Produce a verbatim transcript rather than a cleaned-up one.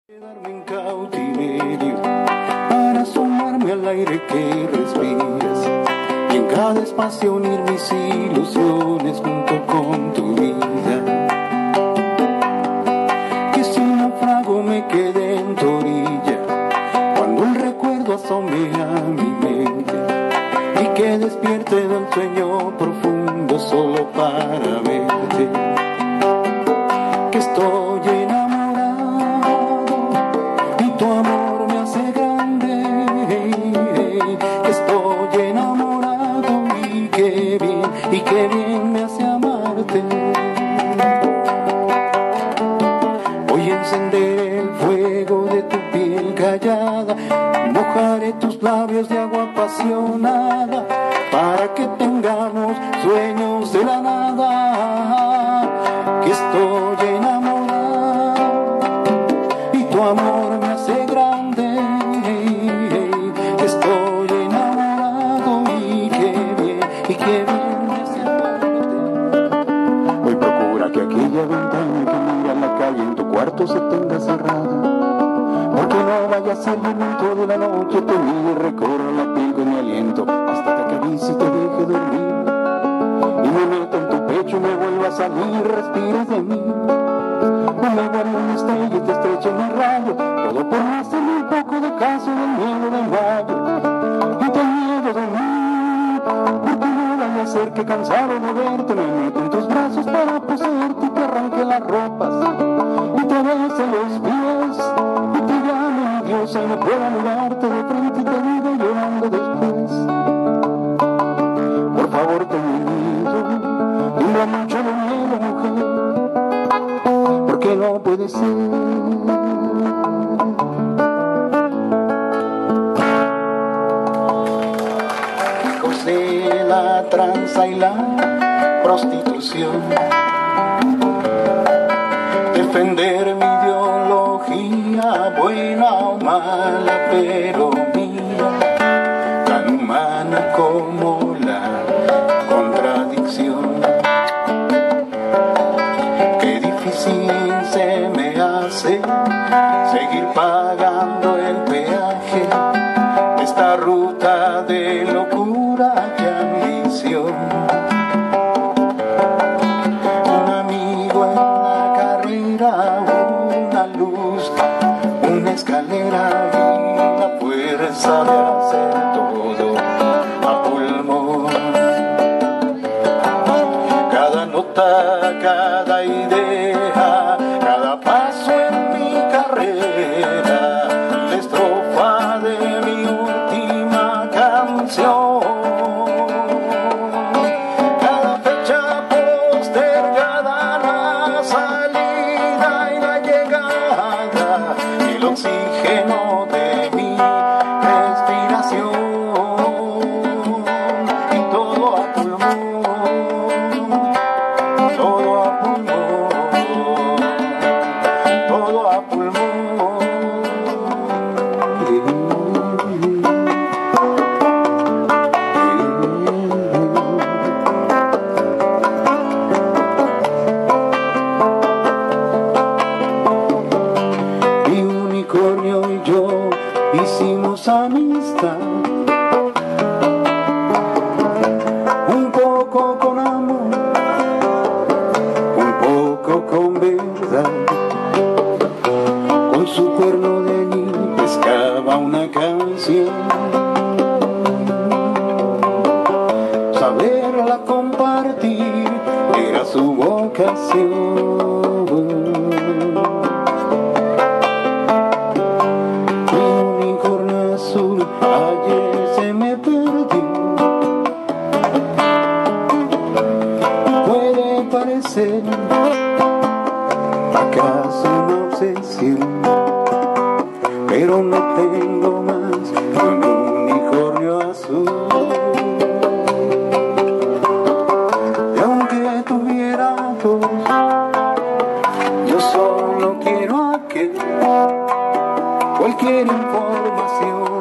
Quedarme en cautiverio para sumarme al aire que respiras y en cada espacio unir mis ilusiones junto con tu vida. Que si naufrago me quede en tu orilla cuando el recuerdo asome a mi mente y que despierte del sueño profundo solo para verte. Que estoy enamorado y tu amor me hace grande. Que estoy enamorado y qué bien, y qué bien me hace amarte. Voy a encender el fuego de tu piel callada, mojaré tus labios de agua apasionada para que tengamos sueños de la nada. Que estoy enamorado y tu amor me hace grande. Que estoy enamorado y qué bien, y qué bien me hace amarte. Hoy procura que aquella ventana que mira a la calle en tu cuarto se tenga cerrada, porque no vaya a ser el momento de la noche te mire y recorra la piel con mi aliento hasta que acaricie y te deje dormir y me meta en tu pecho y me vuelva a salir, respires de mí. No me guardo una estrella y te estreche en el rayo, todo por no hacerme un poco de caso del miedo del mayo y del miedo de mí, porque no vaya a ser que cansado de verte me meto en tus brazos para poseerte y te arranque las ropas y te bese los pies y te llame mi diosa y no pueda mirarte de frente y te diga llorando después: por favor ten miedo, tengo mucho miedo, mujer, porque no puede ser. Hijos de la tranza y la prostitución, defender mi ideología, buena o mala, pero mía, tan humana como la contradicción. Qué difícil se me hace seguir pagando el peaje de esta ruta de locura y ambición. Un amigo en la carrera, una luz, una escalera y la fuerza de hacer todo a pulmón. Cada nota, cada idea, cada paso en mi carrera, la estrofa de mi última canción. Cada fecha postergada, la salida y la llegada, el oxígeno de mi respiración. Y todo a pulmón, todo a pulmón, todo a pulmón. Mi unicornio y yo hicimos amistad, un poco con amor, un poco con verdad. Con su cuerno de anillo pescaba una canción, saberla compartir era su vocación. Mi unicornio azul ayer se me perdió, puede parecer acaso una obsesión, pero no tengo más que un unicornio azul. Y aunque tuviera dos, yo solo quiero aquel. Cualquier información